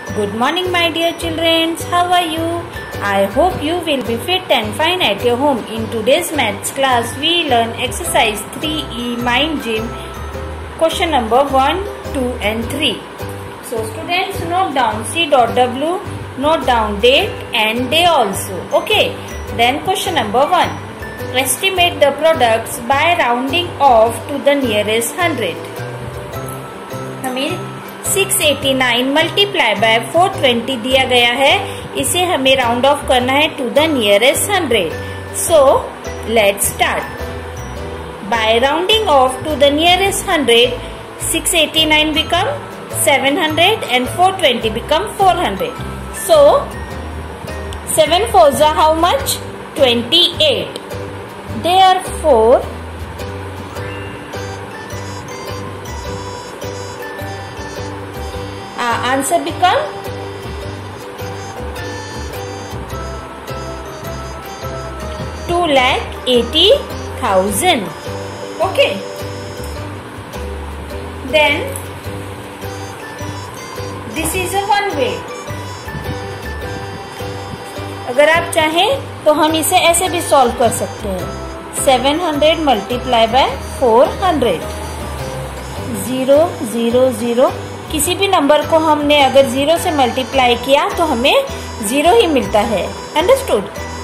Good morning, my dear children. How are you? I hope you will be fit and fine at your home. In today's maths class, we learn exercise 3E mind gym, question number 1, 2 and 3. So students, note down C.W, note down date and day also. Okay. Then question number 1. Estimate the products by rounding off to the nearest 100. हमें 689 multiply by 420 दिया गया है. इसे हमें round off करना है to the nearest 100. So let's start. By rounding off to the nearest 100, 689 become 700 and 420 become 400. So 7 4s are how much? 28. Therefore answer become 2,80,000. Okay. Then this is a one way. अगर आप चाहें तो हम इसे ऐसे भी सॉल्व कर सकते हैं. 700 मल्टीप्लाई बाय 400. 0 0 0. किसी भी नंबर को हमने अगर 0 से मल्टीप्लाई किया तो हमें 0 ही मिलता है. Understood.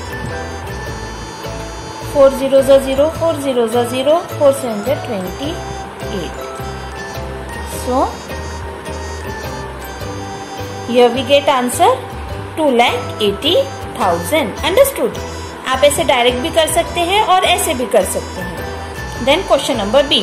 4 0 0, 4 0 0, 4 7 28. So here we get answer 2,80,000. Understood. आप ऐसे डायरेक्ट भी कर सकते हैं और ऐसे भी कर सकते हैं. Then question number B.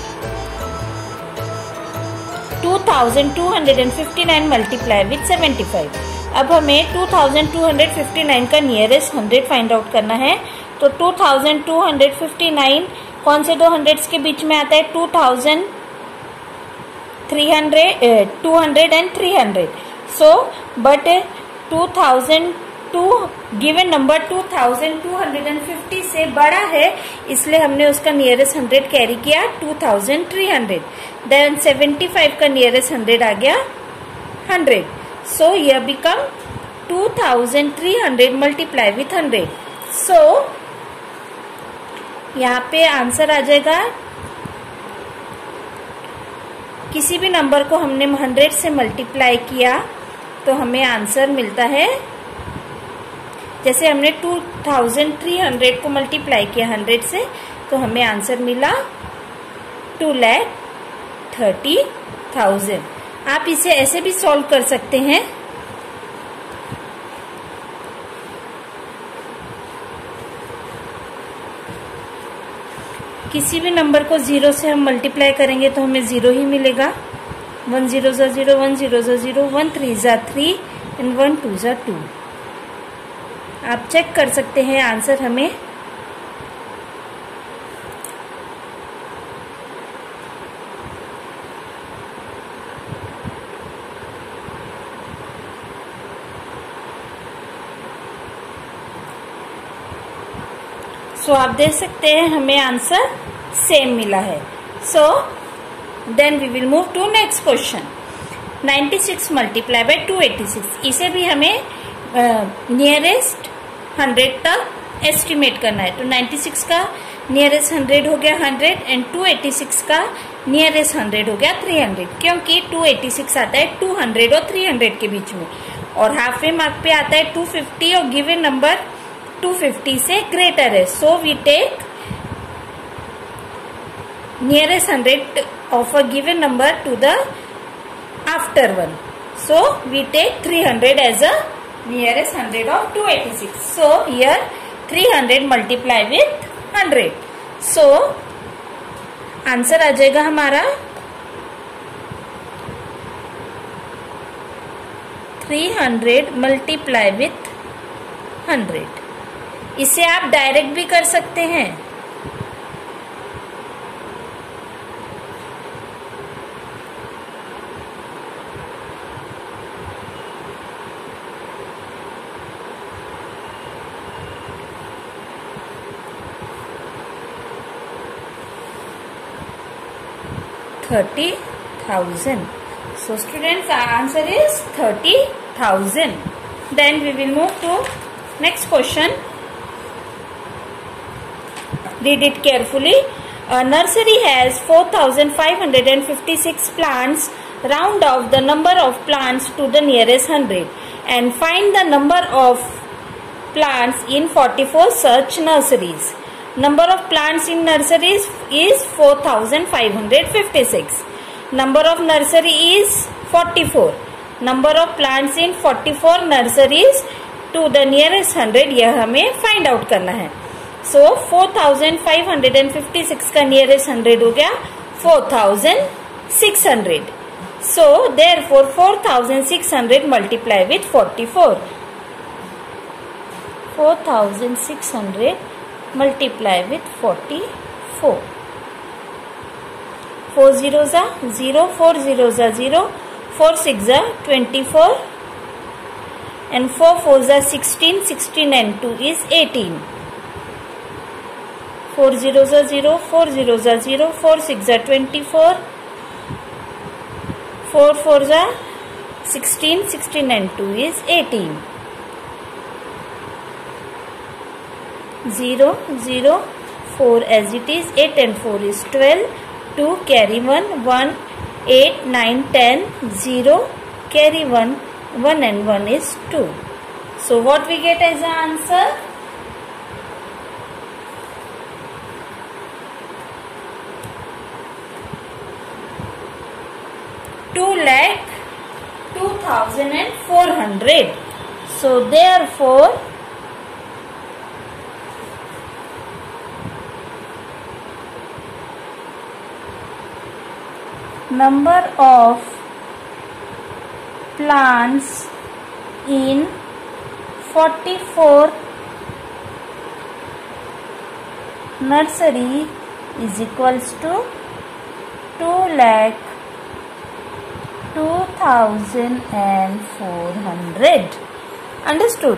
2259 multiply with 75. अब हमें 2259 का नियरेस्ट 100 फाइंड आउट करना है. तो 2259 कौन से दो हंड्रेड्स के बीच में आता है? 200 and 300. So but 2002 given number 2250 से बड़ा है, इसलिए हमने उसका नियरेस्ट 100 कैरी किया 2300. देन 75 का नियरेस्ट 100 आ गया 100. सो यह बिकम 2300 मल्टीप्लाई विथ 100. सो यहाँ पे आंसर आ जाएगा. किसी भी नंबर को हमने 100 से मल्टीप्लाई किया तो हमें आंसर मिलता है. जैसे हमने 2300 को मल्टीप्लाई किया 100 से तो हमें आंसर मिला 2,30,000. आप इसे ऐसे भी सॉल्व कर सकते हैं. किसी भी नंबर को 0 से हम मल्टीप्लाई करेंगे तो हमें 0 ही मिलेगा. 1 0 0, 1 0 0, 1 3 3 एंड 1 2 2. आप चेक कर सकते हैं आंसर हमें सो आप देख सकते हैं हमें आंसर सेम मिला है. So then we will move to next question. 96 multiply by 286. इसे भी हमें नियरेस्ट 100 तक एस्टिमेट करना है. तो 96 का नियरेस्ट 100 हो गया 100 एंड 286 का नियरेस्ट 100 हो गया 300. क्योंकि 286 आता है 200 और 300 के बीच में और हाफ वे मार्क पे आता है 250 और गिवन नंबर 250 से ग्रेटर है. So we take nearest 100 of a given number to the after one. So we take 300 as a nearest 100 of 286. So here 300 multiply with 100. So answer आ जाएगा हमारा 300 multiply with 100. इसे आप डायरेक्ट भी कर सकते हैं. $30,000. So students, our answer is 30,000. Then we will move to next question. Read it carefully. A nursery has 4,556 plants. Round off the number of plants to the nearest 100 and find the number of plants in 44 such nurseries. Number of plants in nurseries is 4,556. Number of nursery is 44. Number of plants in 44 nurseries to the nearest 100 यह हमें find out करना है. So 4,556 का nearest 100 हो गया 4,600. So therefore 4,600 multiply with 44. 4,600 multiply with 44. 4 zeros are 0, 4 zeros are 0, 4 6 are 24 and 4 4s are 16, 16 and 2 is 18. 4 zeros are 0, 4 zeros are 0, 4 6 are 24, 4 4s are 16, 16 and 2 is 18. 0, 0, 4 as it is, 8 and 4 is 12, 2 carry 1, 1, 8, 9, 10, 0, carry 1, 1 and 1 is 2. So what we get as the answer? Two lakh 2,400. So therefore number of plants in 44 nursery is equals to 2,02,400. Understood?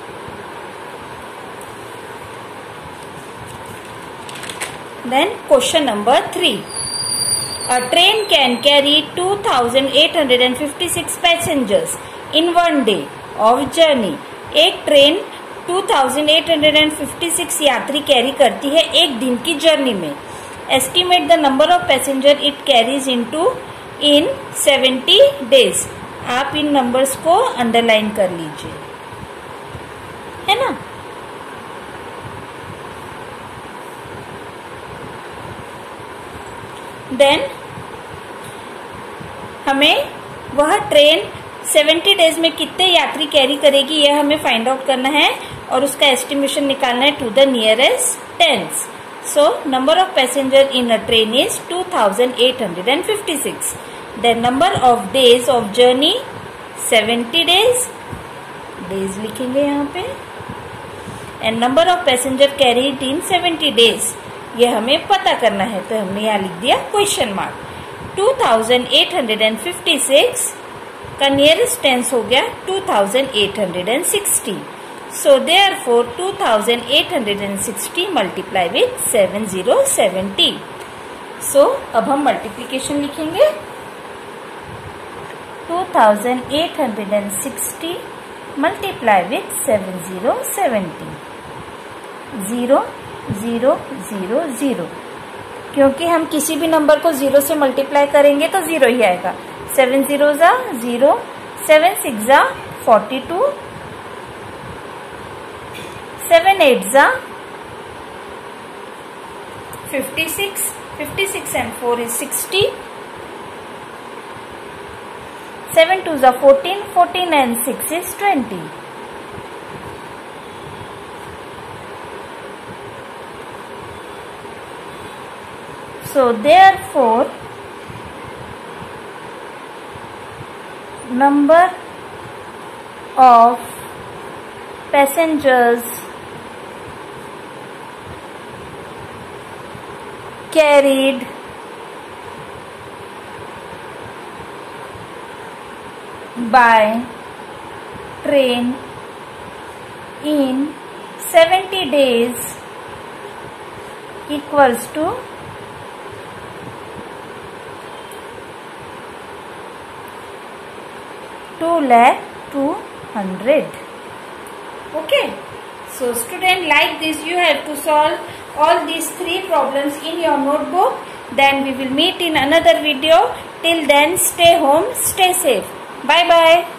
Then question number 3. A train can carry 2,856 passengers in one day of journey. एक train 2,856 यात्री carry करती है एक दिन की journey में. Estimate the number of passenger it carries into in 70 days. आप इन numbers को अंडरलाइन कर लीजिए, है ना. देन हमें वह ट्रेन 70 डेज में कितने यात्री कैरी करेगी यह हमें फाइंड आउट करना है और उसका एस्टिमेशन निकालना है to the nearest tens. So number of passenger in a train is 2,856. Then number of days of journey 70 days, days लिखेंगे यहाँ पे. And number of passenger carried in 70 days ये हमें पता करना है, तो हमने यहाँ लिख दिया क्वेश्चन मार्क. 2,856 का नियरेस्ट टेंस हो गया 2,860. So therefore 2,860 multiply with 7070. So अब हम मल्टीप्लीकेशन लिखेंगे. 2,860 मल्टीप्लाई विथ 7070. 0 0 0 0. क्योंकि हम किसी भी नंबर को 0 से मल्टीप्लाई करेंगे तो 0 ही आएगा. 7 zeros are 0, 7 6s are 42, 7 8s are 56, 56 and 4 is 60, 7 2s are 14, 14 and 6 is 20. So therefore number of passengers carried by train in 70 days equals to 2,200,000. Okay. So student, like this you have to solve all these 3 problems in your notebook. Then we will meet in another video. Till then, stay home, stay safe. Bye bye.